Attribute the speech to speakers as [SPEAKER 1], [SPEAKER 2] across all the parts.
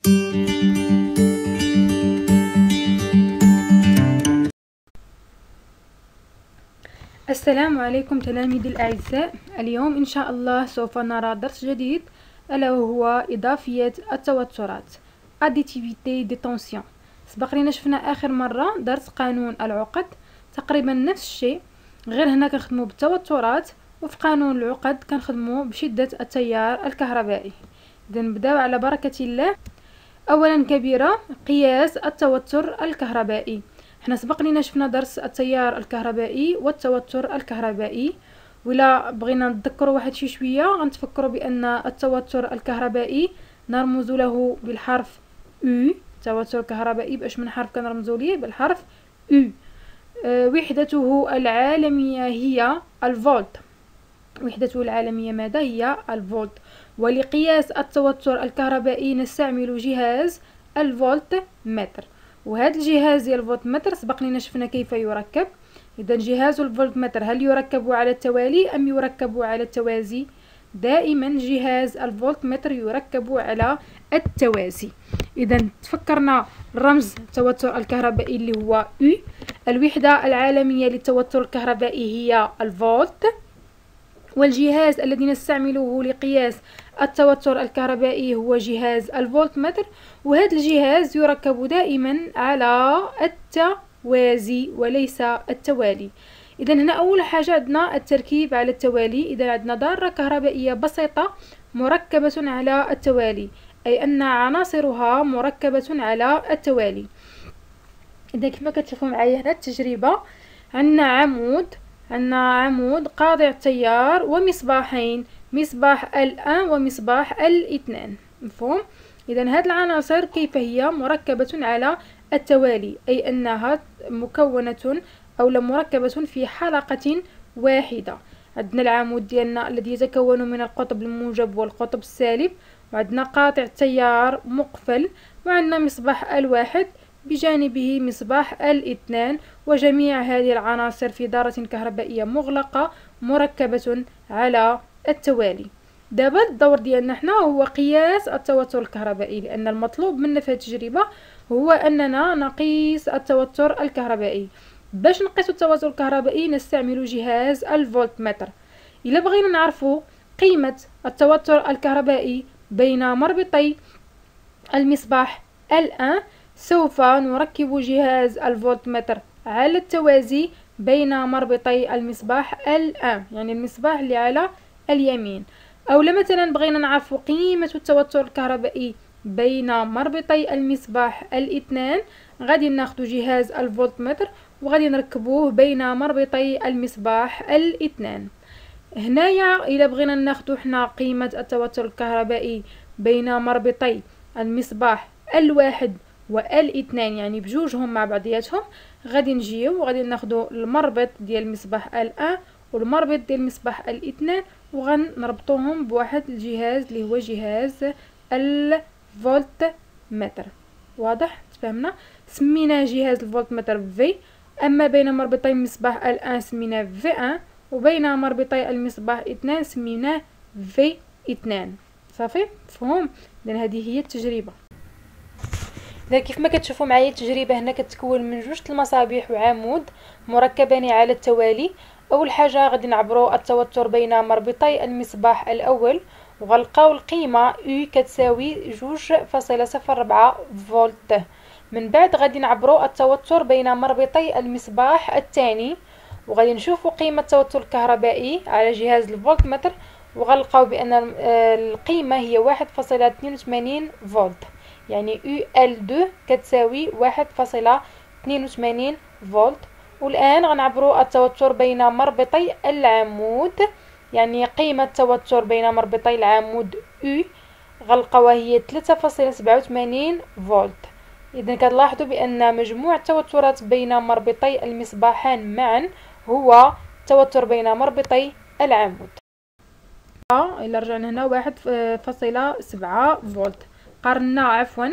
[SPEAKER 1] السلام عليكم تلاميذي الأعزاء. اليوم إن شاء الله سوف نرى درس جديد ألا وهو إضافية التوترات Additivité des tensions. سبق لينا شفنا آخر مرة درس قانون العقد، تقريبا نفس الشيء، غير هنا كنخدمو بالتوترات، وفي قانون العقد كنخدمو بشدة التيار الكهربائي. إذا نبداو على بركة الله. أولا كبيرة، قياس التوتر الكهربائي. احنا سبق لينا شفنا درس التيار الكهربائي والتوتر الكهربائي، ولا بغينا نتذكروا واحد شويه غنتفكروا بان التوتر الكهربائي نرمز له بالحرف U. التوتر الكهربائي باش من حرف كنرمزوا ليه بالحرف U. وحدته العالميه هي الفولت. وحدته العالميه ماذا هي؟ الفولت. ولقياس التوتر الكهربائي نستعمل جهاز الفولت متر، وهذا الجهاز ديال الفولت متر سبق لينا شفنا كيف يركب. اذا جهاز الفولت متر هل يركب على التوالي ام يركب على التوازي؟ دائما جهاز الفولت متر يركب على التوازي. اذا تفكرنا رمز التوتر الكهربائي اللي هو U. الوحدة العالمية للتوتر الكهربائي هي الفولت، والجهاز الذي نستعمله لقياس التوتر الكهربائي هو جهاز الفولت متر، وهذا الجهاز يركب دائما على التوازي وليس التوالي. إذا هنا أول حاجة عندنا التركيب على التوالي. إذا عندنا ذرة كهربائية بسيطة مركبة على التوالي، أي أن عناصرها مركبة على التوالي. إذا كما كتشوفوا معايا هنا التجربة، عندنا عمود قاطع التيار ومصباحين، مصباح L1 ومصباح L2. مفهوم؟ إذا هذه العناصر كيف هي مركبة على التوالي، أي أنها مكونة أو مركبة في حلقة واحدة. عندنا العمود ديالنا الذي يتكون من القطب الموجب والقطب السالب، وعندنا قاطع التيار مقفل، وعندنا مصباح الواحد بجانبه مصباح L2، وجميع هذه العناصر في دارة كهربائية مغلقة مركبة على التوالي. دابا الدور ديالنا حنا هو قياس التوتر الكهربائي، لأن المطلوب منا في هذه التجربة هو أننا نقيس التوتر الكهربائي. باش نقيس التوتر الكهربائي نستعمل جهاز الفولت متر. إلا بغينا نعرفوا قيمة التوتر الكهربائي بين مربطي المصباح L1 سوف نركب جهاز الفولت متر على التوازي بين مربطي المصباح L1، يعني المصباح اللي على اليمين. أو مثلا بغينا نعرف قيمة التوتر الكهربائي بين مربطي المصباح L2، غادي ناخذ جهاز الفولت متر وغادي نركبوه بين مربطي المصباح L2. هنايا إلا بغينا ناخذ حنا قيمة التوتر الكهربائي بين مربطي المصباح L1 و L2، يعني بجوجهم مع بعضياتهم، غادي نجيو وغادي ناخذوا المربط ديال المصباح L1 والمربط ديال المصباح L2 وغنربطوهم بواحد الجهاز اللي هو جهاز الفولت متر. واضح؟ تفهمنا؟ سميناه جهاز الفولت متر في. اما بين مربطي المصباح L1 سميناه V1، وبين مربطي المصباح 2 سميناه V2. صافي؟ مفهوم؟ لان هذه هي التجربه. إذا كيف ما كتشوفوا معايا التجربه هنا كتكون من جوج المصابيح وعمود مركبان على التوالي. اول حاجه غادي نعبروا التوتر بين مربطي المصباح الاول، وغنلقاو القيمه U كتساوي 2.04 فولت. من بعد غادي نعبروا التوتر بين مربطي المصباح الثاني، وغادي نشوفوا قيمه التوتر الكهربائي على جهاز الفولت متر، وغنلقاو بان القيمه هي 1.82 فولت، يعني UL2 كتساوي 1.82 فولت. والآن غنعبروا التوتر بين مربطي العمود، يعني قيمة التوتر بين مربطي العمود U غنلقاوها هي 3.87 فولت. إذا كتلاحظوا بأن مجموع التوترات بين مربطي المصباحان معا هو التوتر بين مربطي العمود. إلا رجعنا هنا 1.7 فولت، قارنا عفوا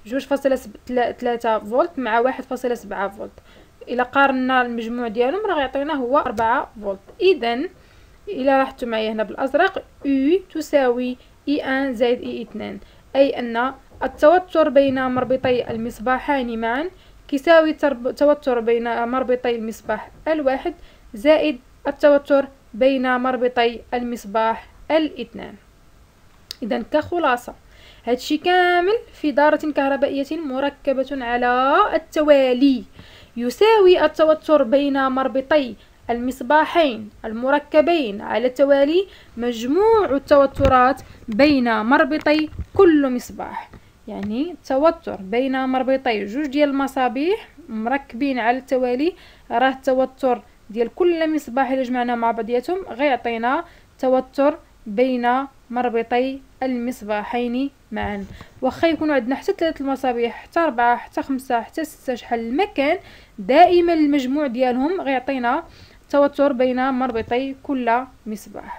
[SPEAKER 1] 2.3 فولت مع 1.7 فولت. إلا قارنا المجموع ديالهم راه غيعطينا هو 4 فولت. إذا إلا لاحظتوا معايا هنا بالأزرق U تساوي E1 زائد E2، أي أن التوتر بين مربطي المصباحين معا كيساوي التوتر بين مربطي المصباح الواحد زائد التوتر بين مربطي المصباح الاثنان. إذا كخلاصة هادشي كامل في دارة كهربائية مركبة على التوالي يساوي التوتر بين مربطي المصباحين المركبين على التوالي مجموع التوترات بين مربطي كل مصباح. يعني التوتر بين مربطي جوج ديال المصابيح مركبين على التوالي راه التوتر ديال كل مصباح اللي جمعنا مع بعضياتهم غيعطينا توتر بين مربطي المصباحين معا. واخا يكونوا عندنا حتى 3 المصابيح حتى 4 حتى 5 حتى 6 شحال ما كان، دائما المجموع ديالهم غيعطينا توتر بين مربطي كل مصباح.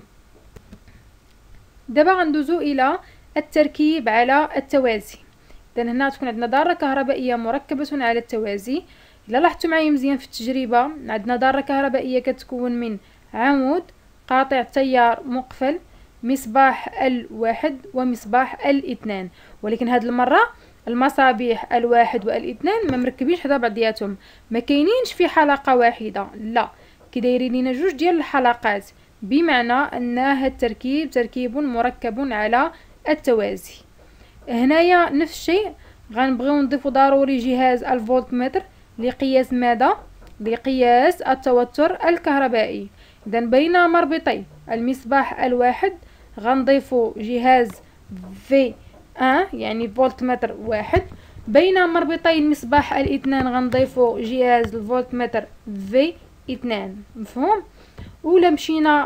[SPEAKER 1] دابا غندوزو الى التركيب على التوازي. اذا هنا تكون عندنا دارة كهربائية مركبة على التوازي. الا لاحظتوا معايا مزيان في التجربة عندنا دارة كهربائية كتكون من عمود قاطع تيار مقفل، مصباح الواحد ومصباح الاثنان، ولكن هاد المرة المصابيح الواحد والاثنان ما مركبينش حدا بعضياتهم، ما كاينينش في حلقة واحدة، لا كدايرين لينا جوج ديال الحلقات، بمعنى ان هاد التركيب تركيب مركب على التوازي. هنايا نفس الشيء غنبغيو نضيفو ضروري جهاز الفولتمتر لقياس ماذا؟ لقياس التوتر الكهربائي. اذا بين مربطي المصباح الواحد غنضيفو جهاز V1 يعني فولتمتر واحد، بين مربطي المصباح الاثنان غنضيفو جهاز الفولتمتر V2. مفهوم؟ ولا مشينا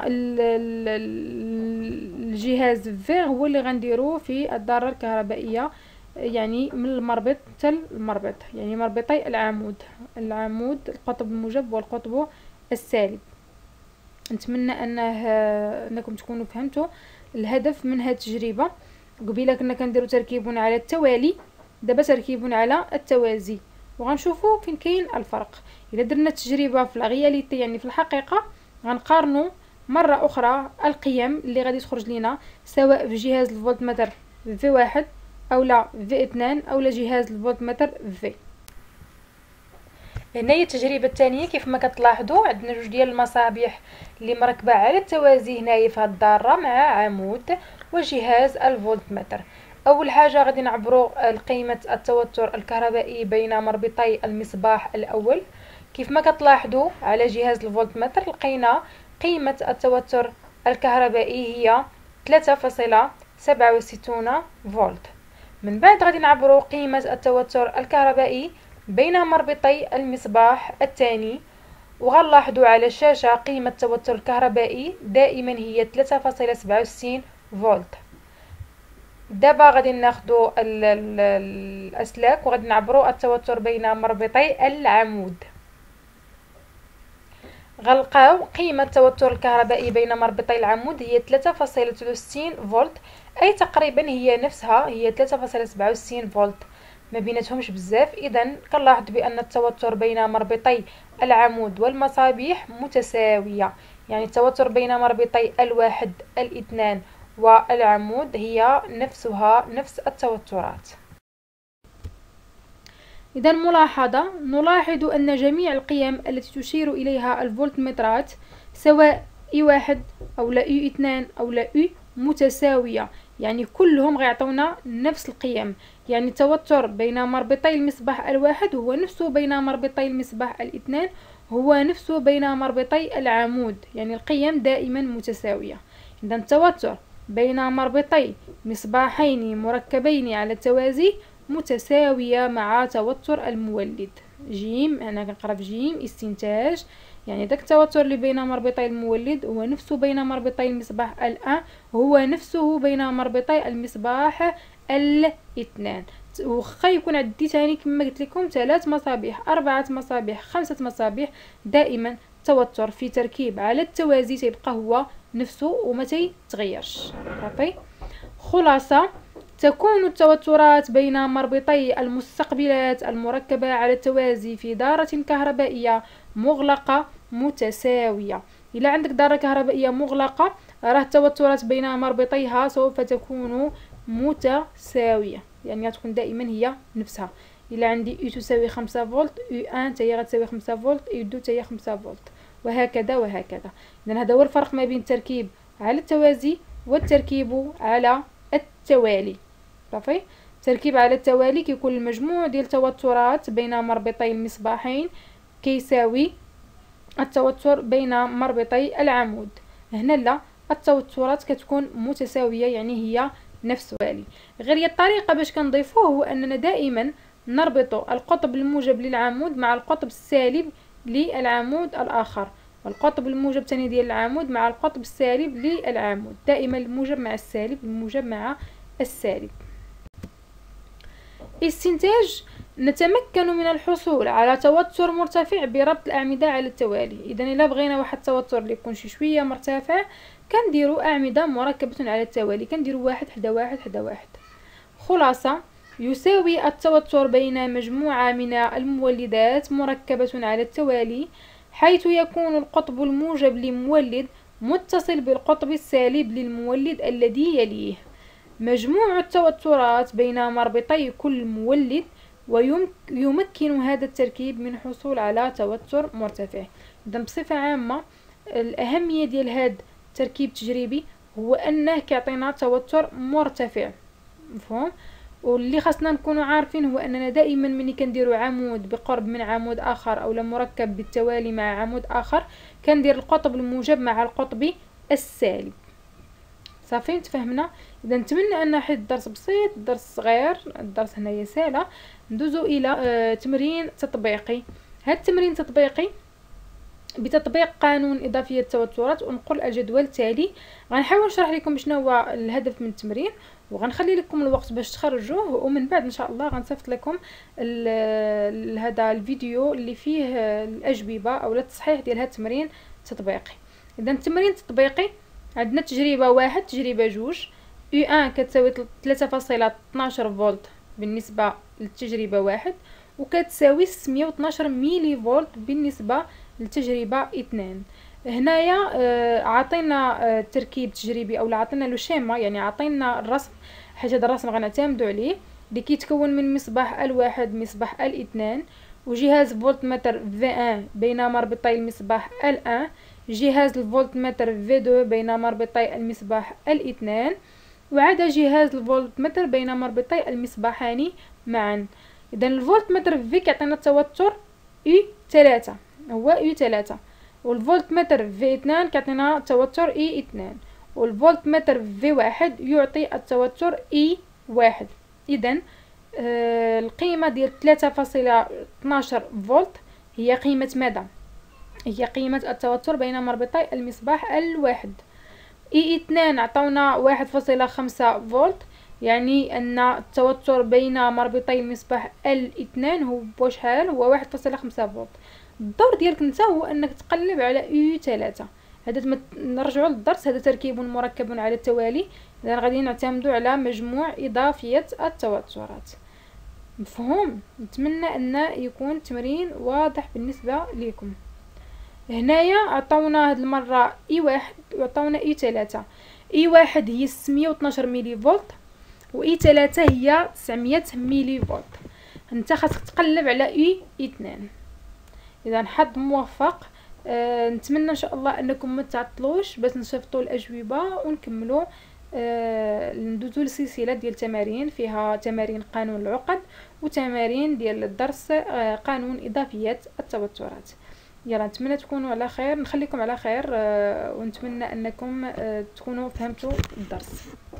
[SPEAKER 1] الجهاز V هو اللي غنديروه في الدارة الكهربائية، يعني من المربط حتى المربط، يعني مربطي العمود القطب الموجب والقطب السالب. نتمنى انكم تكونوا فهمتوا الهدف من هذه التجربه. قبيله كنا كنديروا تركيب على التوالي، دابا تركيب على التوازي، وغنشوفوا فين كاين الفرق. الا درنا التجربه في الغياليتي يعني في الحقيقه غنقارنوا مره اخرى القيم اللي غادي تخرج لنا سواء في جهاز الفولتمتر V1 او لا V2 او لا جهاز الفولتمتر V. هنا هي التجربه الثانيه. كيف ما كتلاحظوا عندنا جوج ديال المصابيح اللي مركبه على التوازي هنايا في هاد الداره مع عمود وجهاز الفولتمتر. اول حاجه غادي نعبروا قيمه التوتر الكهربائي بين مربطي المصباح الاول. كيف ما كتلاحظوا على جهاز الفولتمتر لقينا قيمه التوتر الكهربائي هي 3.67 فولت. من بعد غادي نعبروا قيمه التوتر الكهربائي بين مربطي المصباح الثاني، وغنلاحظوا على الشاشة قيمة التوتر الكهربائي دائما هي 3.67 فولت. دابا غادي ناخدو الأسلاك وغادي نعبروا التوتر بين مربطي العمود. غنلقاو قيمة التوتر الكهربائي بين مربطي العمود هي 3.63 فولت، أي تقريبا هي نفسها، هي 3.67 فولت، ما بيناتهمش بزاف. اذا كنلاحظ بان التوتر بين مربطي العمود والمصابيح متساويه، يعني التوتر بين مربطي الواحد الاثنان والعمود هي نفس التوترات. اذا ملاحظه نلاحظ ان جميع القيم التي تشير اليها الفولتمترات سواء E1 او لا E2 او لا E متساويه، يعني كلهم غيعطونا نفس القيم. يعني التوتر بين مربطي المصباح الواحد هو نفسه بين مربطي المصباح الاثنان هو نفسه بين مربطي العمود، يعني القيم دائما متساوية. إذا التوتر بين مربطي مصباحين مركبين على التوازي متساوية مع توتر المولد. جيم، أنا كنقرا في جيم استنتاج، يعني داك التوتر اللي بين مربطي المولد هو نفسه بين مربطي المصباح الأ هو نفسه بين مربطي المصباح الاثنان. وخا يكون عندي ثاني كما قلت لكم 3 مصابيح 4 مصابيح 5 مصابيح، دائما التوتر في تركيب على التوازي تيبقى هو نفسه وما تيتغيرش. صافي. خلاصة، تكون التوترات بين مربطي المستقبلات المركبة على التوازي في دارة كهربائية مغلقة متساوية. إلا عندك دارة كهربائية مغلقة راه التوترات بين مربطيها سوف تكون متساوية، يعني غتكون دائما هي نفسها. الا عندي اي تساوي 5 فولت، اي 1 حتى هي غتساوي 5 فولت، اي 2 حتى هي 5 فولت، وهكذا وهكذا. اذا هذا هو الفرق ما بين التركيب على التوازي والتركيب على التوالي. صافي. التركيب على التوالي كيكون المجموع ديال التوترات بين مربطي المصباحين كيساوي التوتر بين مربطي العمود. هنا لا، التوترات كتكون متساويه، يعني هي نفس التوالي. غير هي الطريقه باش كنضيفوه هو اننا دائما نربط القطب الموجب للعمود مع القطب السالب للعمود الاخر، والقطب الموجب ثاني ديال العمود مع القطب السالب للعمود. دائما الموجب مع السالب، الموجب مع السالب. استنتاج: نتمكن من الحصول على توتر مرتفع بربط الأعمدة على التوالي. إذا إلا بغينا واحد التوتر اللي يكون شويه مرتفع كنديروا أعمدة مركبة على التوالي، كنديروا واحد حدا واحد حدا واحد. خلاصة: يساوي التوتر بين مجموعة من المولدات مركبة على التوالي حيث يكون القطب الموجب لمولد متصل بالقطب السالب للمولد الذي يليه مجموع التوترات بين مربطي كل مولد، ويمكن هذا التركيب من الحصول على توتر مرتفع. إذا بصفة عامة الأهمية ديال هذا التركيب التجريبي هو أنه كيعطينا توتر مرتفع، مفهوم؟ واللي خاصنا نكونوا عارفين هو أننا دائما ملي كنديروا عمود بقرب من عمود آخر أو مركب بالتوالي مع عمود آخر كندير القطب الموجب مع القطب السالب. صافي تفهمنا؟ اذا نتمنى ان حيت الدرس بسيط، درس صغير، الدرس هنايا سهله. ندوزو الى تمرين تطبيقي. هذا التمرين التطبيقي بتطبيق قانون اضافيه التوترات ونقل الجدول التالي. غنحاول نشرح لكم شنو هو الهدف من التمرين، وغنخلي لكم الوقت باش تخرجوه، ومن بعد ان شاء الله غنصيفط لكم هذا الفيديو اللي فيه الاجوبه او التصحيح ديال هذا التمرين التطبيقي. اذا التمرين التطبيقي عندنا تجربة 1 تجربة 2. U1 كتساوي 3.12 فولت بالنسبة للتجربة 1، وكتساوي 612 ميلي فولت بالنسبة للتجربة 2. هنايا عطينا تركيب تجريبي او عطينا لو شيما، يعني عطينا الرسم، حيت هذا الرسم غنعتمدوا عليه، اللي كيتكون من مصباح ال1 مصباح ال2 وجهاز فولتمتر V1 بين مربطي المصباح ال1، جهاز الفولتمتر V2 بين مربطي المصباح الاثنان، وعاد جهاز الفولتمتر بين مربطي المصباحان معا. اذا الفولتمتر V كيعطينا التوتر U3 هو U3، والفولتمتر V2 كيعطينا التوتر E2، والفولتمتر V1 يعطي التوتر E1. اذا القيمه ديال 3.12 فولت هي قيمه ماذا؟ هي قيمة التوتر بين مربطي المصباح الواحد. E2 عطونا 1.5 فولت، يعني أن التوتر بين مربطي المصباح ال2 هو شحال؟ هو 1.5 فولت. الدور ديالك نتا هو أنك تقلب على U3. هذا نرجعوا للدرس، هذا تركيب مركب على التوالي، إذا غادي نعتمدوا على مجموع إضافية التوترات. مفهوم؟ نتمنى أن يكون تمرين واضح بالنسبة لكم. هنايا عطاونا هاد المره E1 وعطاونا E3. E1 هي 612 ميلي فولت، و E3 هي 900 ميلي فولت. انت خاصك تقلب على E2. اذا حظ موفق. نتمنى ان شاء الله انكم ما تعطلوش باش نصيفطوا الاجوبه ونكملوا. ندوزو لسلسله ديال التمارين فيها تمارين قانون العقد وتمارين ديال الدرس قانون اضافيه التوترات. يلا نتمنى تكونوا على خير، نخليكم على خير، ونتمنى انكم تكونوا فهمتوا الدرس.